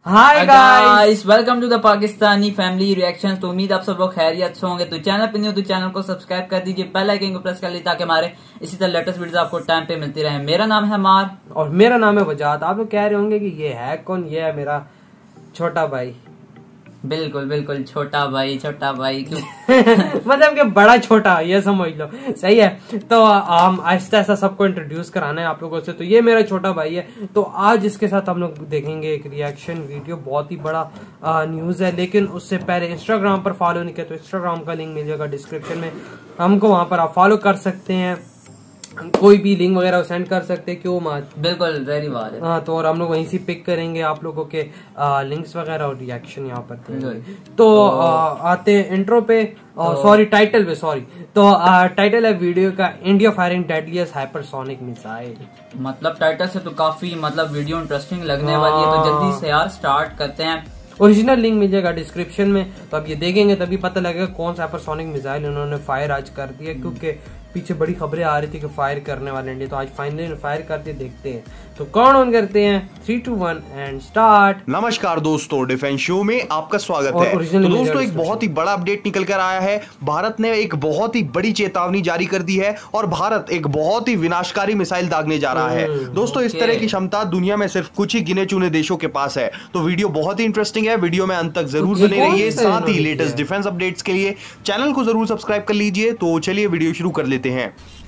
Hi guys, welcome to the Pakistani family reactions. तो उम्मीद आप सब लोग खैरियत से होंगे। तो चैनल पे नहीं हो तो चैनल को सब्सक्राइब कर दीजिए, बेल आइकन को प्रेस कर लीजिए ताकि हमारे इसी तरह लेटेस्ट वीडियोस आपको टाइम पे मिलती रहे। मेरा नाम है मार और मेरा नाम है वजात। आप लोग कह रहे होंगे कि ये है कौन? ये है मेरा छोटा भाई। बिल्कुल बिल्कुल, छोटा भाई क्यों मतलब कि बड़ा छोटा, ये समझ लो। सही है। तो हम आहिस्ता आहिस्ता सबको इंट्रोड्यूस कराना है आप लोगों से। तो ये मेरा छोटा भाई है। तो आज इसके साथ हम लोग देखेंगे एक रिएक्शन वीडियो। बहुत ही बड़ा न्यूज है, लेकिन उससे पहले इंस्टाग्राम पर फॉलो नहीं किया तो इंस्टाग्राम का लिंक मिल जाएगा डिस्क्रिप्शन में। हमको वहां पर आप फॉलो कर सकते हैं, कोई भी लिंक वगैरह सेंड कर सकते हैं। क्यों मात? बिल्कुल जहरी बात है। हाँ, तो और हम लोग वहीं से पिक करेंगे आप लोगों के लिंक्स वगैरह और रिएक्शन यहाँ पर देंगे। तो आते हैं इंट्रो पे, सॉरी टाइटल पे, सॉरी। तो टाइटल है वीडियो का, India firing deadliest hypersonic missile. मतलब टाइटल से तो काफी वीडियो इंटरेस्टिंग लगने वाली है। तो जल्दी से यार स्टार्ट करते हैं। ओरिजिनल लिंक मिल जाएगा डिस्क्रिप्शन में। तो अब ये देखेंगे तभी पता लगेगा कौन सा हाइपरसोनिक मिसाइल उन्होंने फायर आज कर दिया, क्योंकि पीछे बड़ी खबरें आ रही थी कि फायर करने वाले इंडिया। तो आज फाइनली फायर करते देखते हैं। तो कौन ऑन करते हैं? 3, 2, 1 एंड स्टार्ट। नमस्कार दोस्तों, डिफेंस शो में आपका स्वागत है। तो दोस्तों एक बहुत ही बड़ा अपडेट निकल कर आया है। भारत ने एक बहुत ही बड़ी चेतावनी जारी कर दी है और भारत एक बहुत ही विनाशकारी मिसाइल दागने जा रहा है। दोस्तों इस तरह की क्षमता दुनिया में सिर्फ कुछ ही गिने चुने देशों के पास है। तो वीडियो बहुत ही इंटरेस्टिंग है, वीडियो में अंत तक जरूर बने रहिए। साथ ही लेटेस्ट डिफेंस अपडेट्स के लिए चैनल को जरूर सब्सक्राइब कर लीजिए। तो चलिए वीडियो शुरू कर लेते हैं।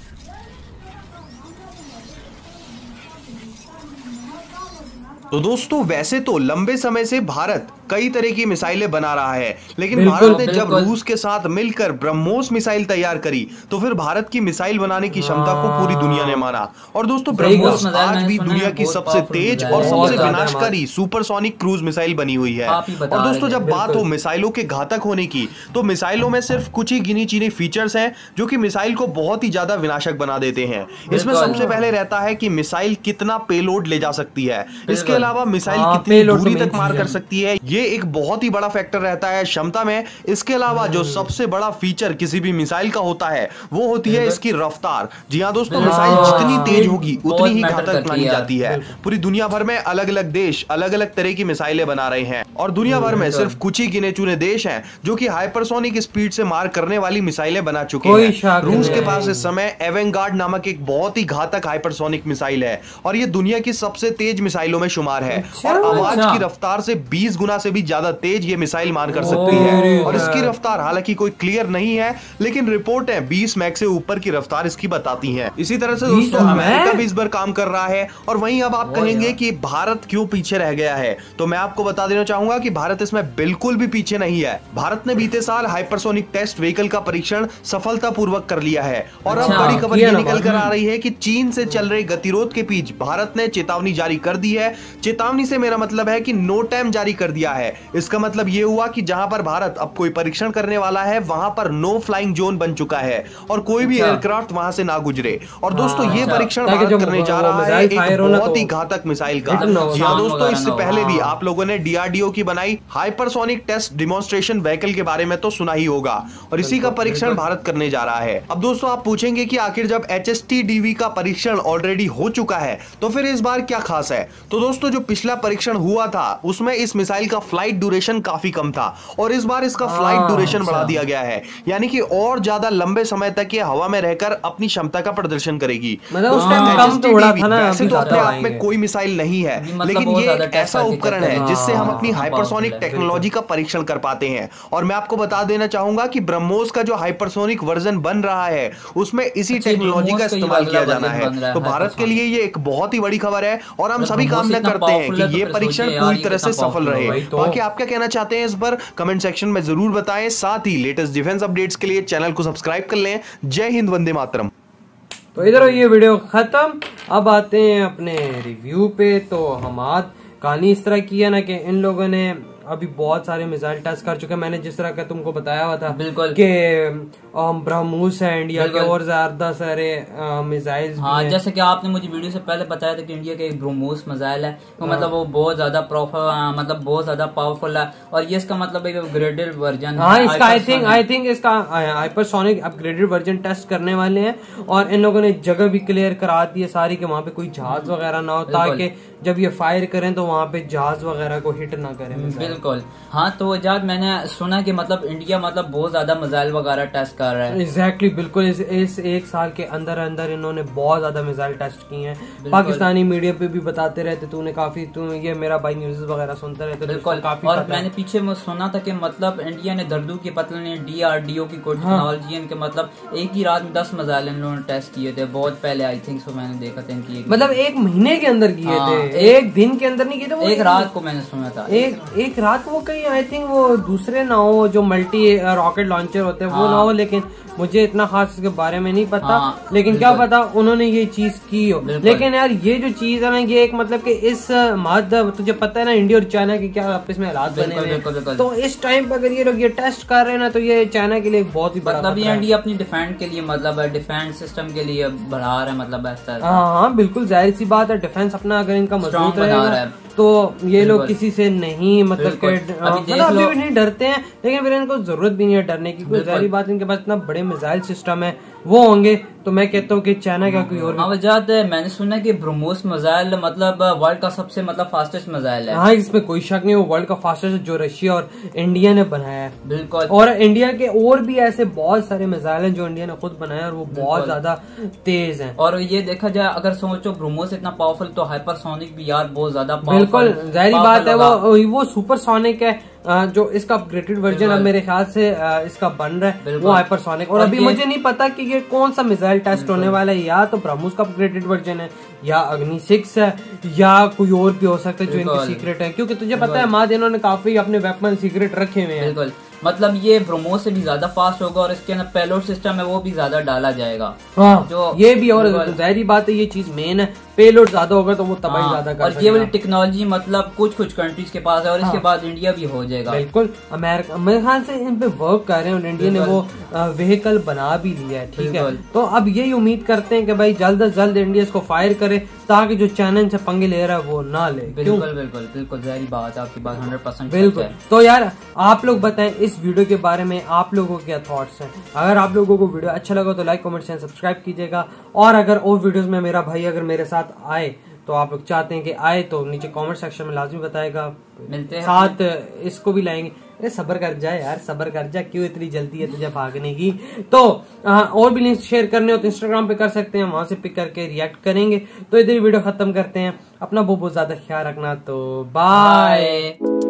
तो दोस्तों वैसे तो लंबे समय से भारत कई तरह की मिसाइलें बना रहा है, लेकिन भारत ने जब रूस के साथ मिलकर ब्रह्मोस मिसाइल तैयार करी तो फिर भारत की मिसाइल बनाने की क्षमता को पूरी दुनिया ने माना। और दोस्तों ब्रह्मोस आज भी दुनिया की सबसे तेज और सबसे विनाशकारी सुपरसोनिक क्रूज मिसाइल बनी हुई है। और दोस्तों जब बात हो मिसाइलों के घातक होने की, तो मिसाइलों में सिर्फ कुछ ही गिनी चुनी फीचर्स हैं जो कि मिसाइल को बहुत ही ज्यादा विनाशक बना देते हैं। इसमें सबसे पहले रहता है कि मिसाइल कितना पेलोड ले जा सकती है, इसके अलावा मिसाइल कितनी दूरी तक मार कर सकती है, ये एक बहुत ही बड़ा फैक्टर रहता है क्षमता में। इसके अलावा जो सबसे बड़ा फीचर किसी भी मिसाइल का होता है वो होती है इसकी रफ्तार। जी हाँ दोस्तों, मिसाइल जितनी तेज होगी उतनी ही घातक मानी जाती है। पूरी दुनिया भर में अलग अलग देश अलग अलग तरह की मिसाइलें बना रहे हैं और दुनिया भर में सिर्फ कुछ ही गिने चुने देश हैं जो कि हाइपरसोनिक स्पीड से मार करने वाली मिसाइलें बना चुके हैं। रूस के पास इस समय एवेंगार्ड नामक एक बहुत ही घातक हाइपरसोनिक मिसाइल है और ये दुनिया की सबसे तेज मिसाइलों में शुमार है। और आवाज की रफ्तार से 20 गुना से भी ज्यादा तेज ये मिसाइल मार कर सकती है। और इसकी रफ्तार हालांकि कोई क्लियर नहीं है, लेकिन रिपोर्ट है 20 मैक से ऊपर की रफ्तार इसकी बताती है। इसी तरह से दोस्तों अमेरिका भी इस बार काम कर रहा है। और वहीं अब आप कहेंगे कि भारत क्यों पीछे रह गया है, तो मैं आपको बता देना चाहूंगा कि भारत इसमें बिल्कुल भी पीछे नहीं है। भारत ने बीते साल हाइपरसोनिक टेस्ट व्हीकल का परीक्षण सफलतापूर्वक कर लिया है। और अब बड़ी खबर ये निकल कर आ रही है कि चीन से चल रहे गतिरोध के बीच भारत ने चेतावनी जारी कर दी है। चेतावनी से मेरा मतलब है कि नो टाइम जारी कर दिया है। इसका मतलब यह हुआ कि जहां पर भारत अब कोई परीक्षण करने वाला है वहां पर नो फ्लाइंग जोन बन चुका है और कोई भी एयरक्राफ्ट वहां से ना गुजरे। और दोस्तों ये परीक्षण भारत करने जा रहा है एक बहुत ही घातक मिसाइल का। यहाँ दोस्तों इससे पहले भी आप लोगों ने डीआरडीओ की बनाई हाइपरसोनिक टेस्ट डिमोन्स्ट्रेशन व्हीकल के बारे में तो सुना ही होगा और इसी का परीक्षण भारत करने जा रहा है। अब दोस्तों आप पूछेंगे कि आखिर जब HSTDV का परीक्षण ऑलरेडी हो चुका है तो फिर इस बार क्या खास है? तो दोस्तों जो पिछला परीक्षण हुआ था उसमें इस मिसाइल का फ्लाइट ड्यूरेशन काफी कम था और इस बार इसका फ्लाइट ड्यूरेशन बढ़ा दिया गया है, यानी कि और ज्यादा लंबे समय तक ये हवा में रहकर अपनी क्षमता का प्रदर्शन करेगी। मतलब उस टाइम कम तो उड़ा था ना, वैसे तो अपने आप में कोई मिसाइल नहीं है, लेकिन ये ऐसा उपकरण है जिससे हम अपनी हाइपरसोनिक टेक्नोलॉजी का परीक्षण कर पाते हैं। और मैं आपको बता देना चाहूंगा कि ब्रह्मोस का जो हाइपरसोनिक वर्जन बन रहा है उसमें इसी टेक्नोलॉजी का इस्तेमाल किया जाना है। तो भारत के लिए ये एक बहुत ही बड़ी खबर है और हम सभी कामना करते हैं कि ये परीक्षण पूरी तरह से सफल रहे। बाकी आप क्या कहना चाहते हैं इस पर कमेंट सेक्शन में जरूर बताएं। साथ ही लेटेस्ट डिफेंस अपडेट्स के लिए चैनल को सब्सक्राइब कर लें। जय हिंद, वंदे मातरम। तो इधर ये वीडियो खत्म। अब आते हैं अपने रिव्यू पे। तो हमाद कहानी इस तरह की है ना कि इन लोगों ने अभी बहुत सारे मिसाइल टेस्ट कर चुके हैं। मैंने जिस तरह का तुमको बताया हुआ था बिल्कुल कि ब्रह्मोस है इंडिया के, और ज्यादा सारे मिसाइल्स। हाँ, जैसे कि आपने मुझे वीडियो से पहले बताया था कि इंडिया का एक ब्रह्मोस मिसाइल है, तो मतलब वो बहुत ज्यादा मतलब बहुत ज्यादा पावरफुल है, और ये इसका मतलब एक अपग्रेडेड वर्जन है। इसका आई थिंक इसका हाइपरसोनिक अपग्रेडेड वर्जन टेस्ट करने वाले हैं, और इन लोगों ने जगह भी क्लियर करा दी है सारी, कि वहाँ पे कोई जहाज वगैरह ना हो, ताकि जब ये फायर करें तो वहाँ पे जहाज वगैरह को हिट ना करें। बिल्कुल। हाँ, तो वजाद मैंने सुना कि मतलब इंडिया मतलब बहुत ज्यादा मिसाइल वगैरह टेस्ट कर रहा है। एग्जैक्टली, बिल्कुल। इस एक साल के अंदर अंदर इन्होंने बहुत ज्यादा मिसाइल टेस्ट किए हैं। पाकिस्तानी मीडिया पे भी बताते रहते, तूने काफी, तुम ये मेरा भाई न्यूज़ वगैरह सुनते रहते, बिल्कुल। और मैंने पीछे में सुना था कि मतलब इंडिया ने दर्दू की पतले ने DRDO की कोई टेक्नोलॉजी है, इनके मतलब एक ही रात में 10 मिसाइल इन लोगों ने टेस्ट किए थे बहुत पहले। आई थिंक सो मैंने देखा था इनकी, मतलब एक महीने के अंदर किए थे, एक दिन के अंदर नहीं किए थे, एक रात को मैंने सुना था। एक रात को वो कहीं आई थिंक वो दूसरे ना हो जो मल्टी रॉकेट लॉन्चर होते हैं वो ना हो, लेकिन मुझे इतना खास इसके बारे में नहीं पता। लेकिन क्या पता उन्होंने ये चीज की हो। लेकिन यार ये जो चीज है ना, ये एक मतलब कि इस तुझे पता है ना इंडिया और चाइना के क्या आपस में हालात बने हुए हैं, तो इस टाइम पे अगर ये लोग ये टेस्ट कर रहे हैं ना, तो ये चाइना के लिए बहुत ही बड़ा मतलब ये इंडिया अपनी डिफेंस के लिए मतलब डिफेंस सिस्टम के लिए बढ़ा रहा है, मतलब ऐसा। हाँ, बिल्कुल जाहिर सी बात है, डिफेंस अपना अगर इनका मजबूत रहेगा तो ये लोग किसी से नहीं मतलब अभी भी नहीं डरते हैं, लेकिन फिर इनको जरूरत भी नहीं है डरने की, कोई जाहिर बात इनके पास इतना बड़े मिसाइल सिस्टम है, वो होंगे तो मैं कहता हूँ कि चाइना का कोई और वजह। मैंने सुना कि ब्रह्मोस मिसाइल मतलब वर्ल्ड का सबसे मतलब फास्टेस्ट मिसाइल है। हाँ, इसमें कोई शक नहीं, वो वर्ल्ड का फास्टेस्ट जो रशिया और इंडिया ने बनाया है। बिल्कुल। और इंडिया के और भी ऐसे बहुत सारे मिसाइल हैं जो इंडिया ने खुद बनाए और वो बहुत ज्यादा तेज हैं। और ये देखा जाए अगर सोचो ब्रह्मोस इतना पावरफुल, तो हाइपरसोनिक भी यार बहुत ज्यादा बिल्कुल जाहिर बात है, वो सुपरसोनिक है। जो इसका अपग्रेडेड वर्जन अब मेरे ख्याल से इसका बन रहा है वो हाइपरसोनिक। और अभी मुझे नहीं पता कि ये कौन सा मिसाइल टेस्ट होने वाला है, या तो ब्रह्मोस का अपग्रेडेड वर्जन है, या अग्नि 6 है, या कोई और भी हो सकता है जो इनकी सीक्रेट है, क्योंकि तुझे पता है माद इन्होंने काफी अपने वेपन सीक्रेट रखे हुए हैं। बिल्कुल, मतलब ये ब्रह्मोस से भी ज्यादा फास्ट होगा, और इसके अंदर पेलोड सिस्टम है वो भी ज्यादा डाला जाएगा। हाँ, जो ये भी, और जाहिर बात है ये चीज मेन है, पेलोड ज्यादा होगा तो वो तबाही ज्यादा कर और ये वाली टेक्नोलॉजी मतलब कुछ कंट्रीज के पास है, और इसके बाद इंडिया भी हो जाएगा। बिल्कुल, अमेरिका मेरे ख्याल से इन पे वर्क कर रहे हैं, और इंडिया ने वो व्हीकल बना भी लिया है। ठीक है, तो अब यही उम्मीद करते हैं कि भाई जल्द से जल्द इंडिया इसको फायर करे, ताकि जो चाइना से पंगे ले रहा है वो ना ले। बिल्कुल बिल्कुल बिल्कुल जाहिर बात है, आपकी बात 100% बिल्कुल। तो यार आप लोग बताएं इस वीडियो के बारे में, आप लोगों के क्या थॉट्स हैं। अगर आप लोगों को वीडियो अच्छा लगा तो लाइक कमेंट शेयर सब्सक्राइब कीजिएगा, और अगर और वीडियोस में मेरा भाई अगर मेरे साथ आए, तो आप लोग चाहते हैं कि आए, तो नीचे कमेंट सेक्शन में लाजमी बताएगा, मिलते हैं साथ इसको भी लाएंगे। अरे सब्र कर जा यार, सब्र कर जा, क्यों इतनी जल्दी है तुझे भागने की। तो और भी लिंक शेयर करने हो तो इंस्टाग्राम पे कर सकते हैं, वहां से पिक करके रिएक्ट करेंगे। तो इधर वीडियो खत्म करते हैं, अपना बहुत ज्यादा ख्याल रखना, तो बाय।